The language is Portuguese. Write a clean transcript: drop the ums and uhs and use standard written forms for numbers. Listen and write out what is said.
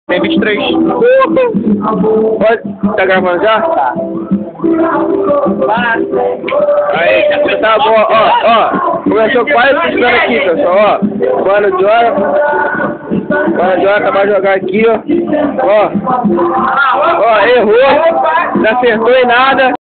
Tem 23. Pode? Tá gravando já? Tá. Aí, tá bom, ó. Começou quase piscando aqui, pessoal, ó. Mano Jora acabou de jogar aqui, ó. Ó, errou. Não acertou em nada.